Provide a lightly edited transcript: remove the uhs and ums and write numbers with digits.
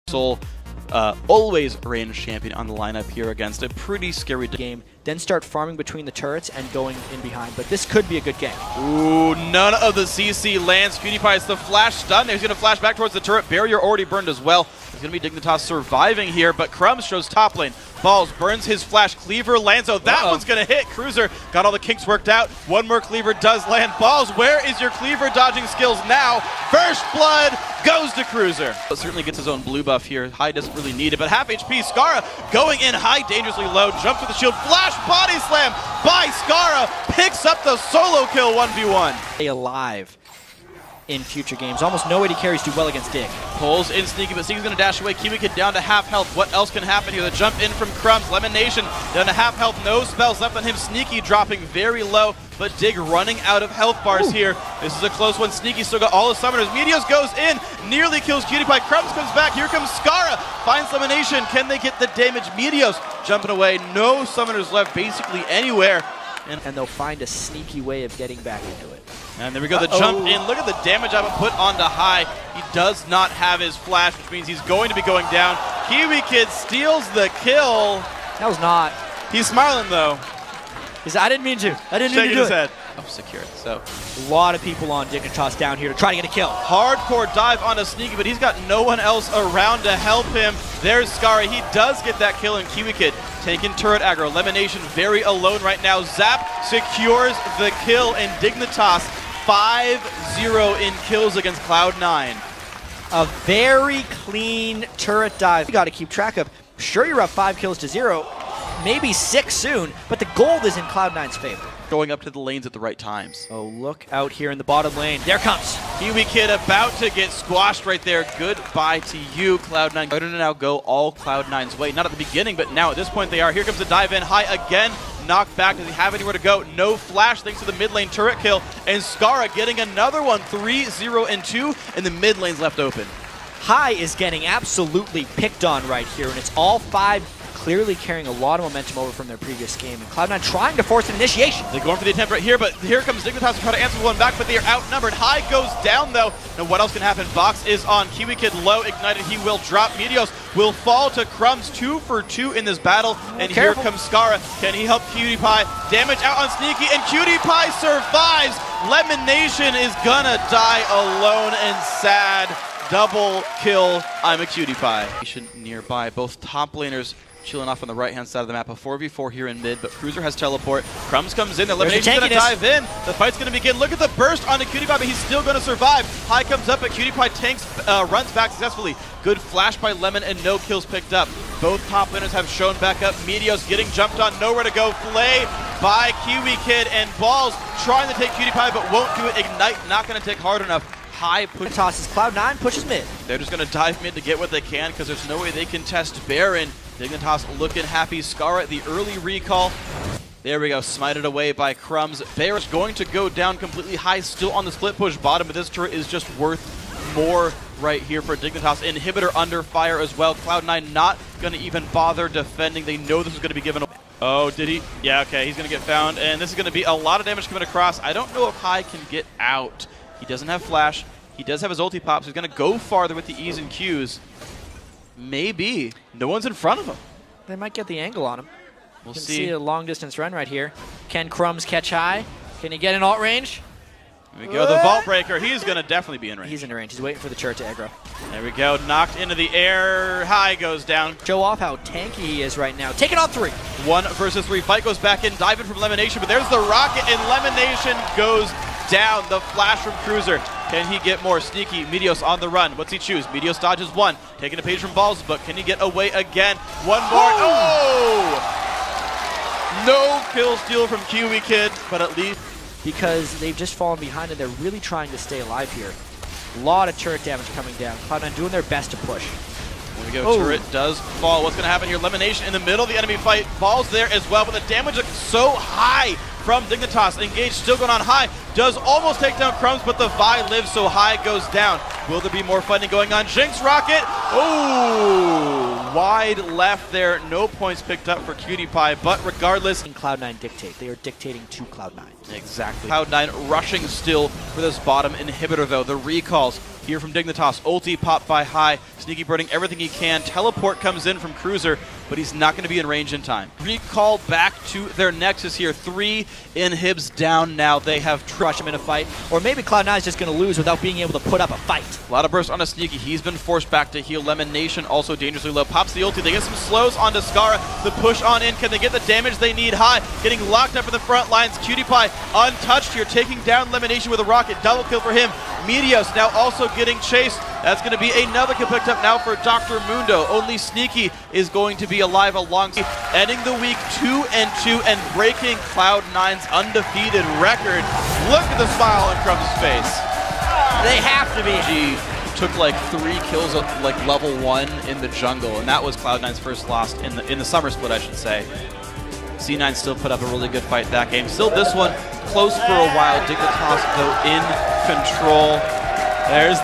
Soul, always range champion on the lineup here against a pretty scary game, then start farming between the turrets and going in behind. But this could be a good game. Ooh, none of the CC lands. PewDiePie is the flash stun. He's going to flash back towards the turret. Barrier already burned as well. It's going to be Dignitas surviving here, but Crumbs shows top lane. Balls burns his flash. Cleaver lands. Oh, that one's going to hit. Cruiser got all the kinks worked out. One more Cleaver does land. Balls, where is your Cleaver dodging skills now? First blood goes to Cruiser. But certainly gets his own blue buff here. High doesn't really need it, but half HP. Scarra going in high, dangerously low. Jumps with the shield. Flash body slam by Scarra. Picks up the solo kill 1v1. Stay alive in future games. Almost no AD carries do well against Dig. Pulls in Sneaky, but Sneaky's going to dash away. Kiwikid down to half health. What else can happen here? The jump in from Crumbs. Lemon Nation down to half health. No spells left on him. Sneaky dropping very low, but Dig running out of health bars here. This is a close one. Sneaky still got all his summoners. Meteos goes in, nearly kills PewDiePie. Crumbs comes back. Here comes Scarra. Finds Lemon Nation. Can they get the damage? Meteos jumping away. No summoners left basically anywhere. And they'll find a sneaky way of getting back into it. And there we go, the jump in. Look at the damage I've put onto high. He does not have his flash, which means he's going to be going down. Kiwikid steals the kill. That was not. He's smiling though. I didn't mean to. I didn't mean to do his it. head. Oh, secure. So a lot of people on Dignitas down here to try to get a kill. Hardcore dive onto Sneaky, but he's got no one else around to help him. There's Scarra. He does get that kill, in Kiwikid taking turret aggro. Lemon Nation very alone right now. Zap secures the kill, and Dignitas 5-0 in kills against Cloud9. A very clean turret dive. You got to keep track of. Sure, you're up 5 kills to 0, maybe 6 soon, but the gold is in Cloud9's favor. Going up to the lanes at the right times. Oh, look out here in the bottom lane. There comes Kiwikid about to get squashed right there. Goodbye to you, Cloud9. They're going to now go all Cloud9's way. Not at the beginning, but now at this point they are. Here comes the dive in. High again. Knocked back. Does he have anywhere to go? No flash thanks to the mid lane turret kill. And Scarra getting another one. 3-0-2. And the mid lane's left open. High is getting absolutely picked on right here. And it's all 5 clearly carrying a lot of momentum over from their previous game. And Cloud9 trying to force an initiation. They're going for the attempt right here, but here comes Dignitas to try to answer one back, but they are outnumbered. High goes down, though. Now, what else can happen? Vox is on. Kiwikid low, ignited. He will drop. Meteos will fall to Crumbs. 2 for 2 in this battle. And careful. Here comes Scarra. Can he help PewDiePie? Damage out on Sneaky, and PewDiePie survives. Lemon Nation is gonna die alone and sad. Double kill. I'm a PewDiePie. Nearby, both top laners chilling off on the right-hand side of the map. A 4v4 here in mid, but Cruiser has teleport. Crumbs comes in. The Elimination's going to dive in. The fight's going to begin. Look at the burst onto PewDiePie, but he's still going to survive. High comes up, but PewDiePie tanks, runs back successfully. Good flash by Lemon and no kills picked up. Both top laners have shown back up. Meteos getting jumped on, nowhere to go. Flay by Kiwikid, and Balls trying to take PewDiePie, but won't do it. Ignite not going to take hard enough. High tosses Cloud9, pushes mid. They're just going to dive mid to get what they can because there's no way they can test Baron. Dignitas looking happy. Scarra, the early recall. There we go, smited away by Crumbs. Baron's going to go down completely. High still on the split push bottom, but this turret is just worth more right here for Dignitas. Inhibitor under fire as well. Cloud9 not going to even bother defending. They know this is going to be given away. Oh, did he? Yeah, okay, he's going to get found, and this is going to be a lot of damage coming across. I don't know if High can get out. He doesn't have flash. He does have his ulti pop, so he's going to go farther with the E's and Q's. Maybe. No one's in front of him. They might get the angle on him. We'll see. see A long distance run right here. Can Crumbs catch High? Can he get in alt range? There we go, the Vault Breaker. He's going to definitely be in range. He's in range. He's waiting for the turret to aggro. There we go, knocked into the air. High goes down. Show off how tanky he is right now. Taking on 3. 1 versus 3. Fight goes back in. Dive in from Lemon Nation, but there's the rocket, and Lemon Nation goes down. The flash from Cruiser. Can he get more? Sneaky. Meteos on the run. What's he choose? Meteos dodges 1. Taking a page from Balls, but can he get away again? One more. Oh! No kill steal from Kiwikid, but at least because they've just fallen behind and they're really trying to stay alive here. A lot of turret damage coming down. Cloud9 doing their best to push. There we go, turret does fall. What's going to happen here? Lemon Nation in the middle of the enemy fight. Balls there as well, but the damage looks so high from Dignitas. Engage still going on. High. Does almost take down Crumbs, but the Vi lives, so High goes down. Will there be more fighting going on? Jinx Rocket. Oh, wide left there. No points picked up for PewDiePie, but regardless. Cloud9 dictate. They are dictating to Cloud9. Exactly. Cloud9 rushing still for this bottom inhibitor, though. The recalls. here from Dignitas. Ulti popped by High. Sneaky burning everything he can. Teleport comes in from Cruiser, but he's not going to be in range in time. Recall back to their Nexus here. 3 inhibs down now. They have Crush him in a fight. Or maybe Cloud9 is just going to lose without being able to put up a fight. a lot of burst on a Sneaky. He's been forced back to heal. Lemon Nation also dangerously low. Pops the ulti. They get some slows onto Scarra. The push on in. Can they get the damage they need? High getting locked up in the front lines. QtPie untouched here, taking down Lemon Nation with a rocket. Double kill for him. Meteos now also getting chased. That's going to be another kill picked up now for Dr. Mundo. Only Sneaky is going to be alive alongside, ending the week 2-2 and breaking Cloud9's undefeated record. Look at the smile on Crumb's face. They have to be. He took like 3 kills at like level 1 in the jungle, and that was Cloud9's first loss in the summer split, I should say. C9 still put up a really good fight that game. Still this one close for a while. Dignitas though in control. There's